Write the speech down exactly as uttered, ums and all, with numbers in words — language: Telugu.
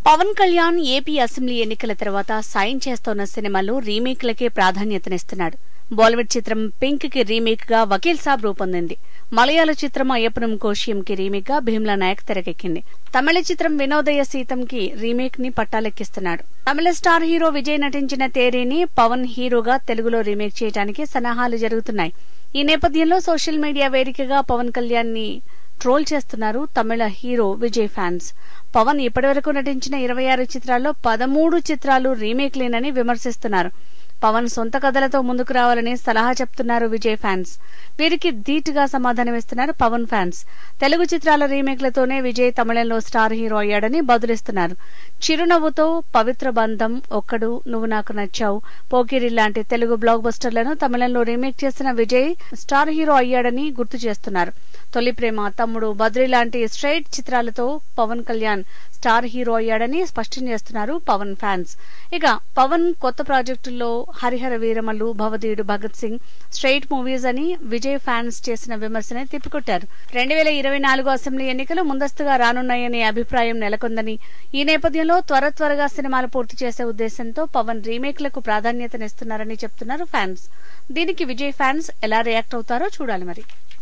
పవన్ కళ్యాణ్ ఏపీ అసెంబ్లీ ఎన్నికల తర్వాత సైన్ చేస్తోన్న సినిమాల్లో రీమేక్లకే ప్రాధాన్యతనిస్తున్నాడు. బాలీవుడ్ చిత్రం పింక్ కి రీమేక్ గా వకీల్ సాబ్ రూపొందింది. మలయాళ చిత్రం అయ్యప్పనం కోశియం కి రీమేక్ గా భీమ్లా నాయక్ తెరకెక్కింది. తమిళ చిత్రం వినోదయ సీతం కి రీమేక్ ని పట్టాలెక్కిస్తున్నాడు. తమిళ స్టార్ హీరో విజయ్ నటించిన తేరీని పవన్ హీరోగా తెలుగులో రీమేక్ చేయడానికి సన్నాహాలు జరుగుతున్నాయి. ఈ నేపథ్యంలో సోషల్ మీడియా వేదికగా పవన్ కళ్యాణ్ ని ట్రోల్ చేస్తున్నారు తమిళ హీరో విజయ్ ఫ్యాన్స్. పవన్ ఇప్పటివరకు నటించిన ఇరవై ఆరు చిత్రాల్లో పదమూడు చిత్రాలు రీమేక్లేనని విమర్శిస్తున్నారు. పవన్ సొంత కథలతో ముందుకు రావాలని సలహా చెప్తున్నారు విజయ్ ఫ్యాన్స్. వీరికి ధీటుగా సమాధానమిస్తున్నారు పవన్ ఫ్యాన్స్. తెలుగు చిత్రాల రీమేక్లతోనే విజయ్ తమిళంలో స్టార్ హీరో అయ్యాడని బదులిస్తున్నారు. చిరునవ్వుతో, పవిత్ర బంధం, ఒక్కడు, నువ్వు నాకు నచ్చావు, పోకిరి లాంటి తెలుగు బ్లాక్ బస్టర్లను తమిళంలో రీమేక్ చేసిన విజయ్ స్టార్ హీరో అయ్యాడని గుర్తు చేస్తున్నారు. తొలి ప్రేమ, తమ్ముడు, బద్రి లాంటి స్ట్రైట్ చిత్రాలతో పవన్ కళ్యాణ్ స్టార్ హీరో అయ్యాడని స్పష్టం చేస్తున్నారు పవన్ ఫ్యాన్స్. ఇక పవన్ కొత్త ప్రాజెక్టుల్లో హరిహర వీరమల్లు, భవదీయుడు, భగత్ సింగ్ స్ట్రైట్ మూవీస్ అని విజయ్ ఫ్యాన్స్ చేసిన విమర్శని తిప్పికొట్టారు. రెండు వేల ఇరవై నాలుగు అసెంబ్లీ ఎన్నికలు ముందస్తుగా రానున్నాయనే అభిప్రాయం నెలకొందని, ఈ నేపథ్యంలో త్వర త్వరగా సినిమాలు పూర్తి చేసే ఉద్దేశంతో పవన్ రీమేక్లకు ప్రాధాన్యతనిస్తున్నారని చెప్తున్నారు ఫ్యాన్స్. దీనికి విజయ్ ఫ్యాన్స్ ఎలా రియాక్ట్ అవుతారో చూడాలి మరి.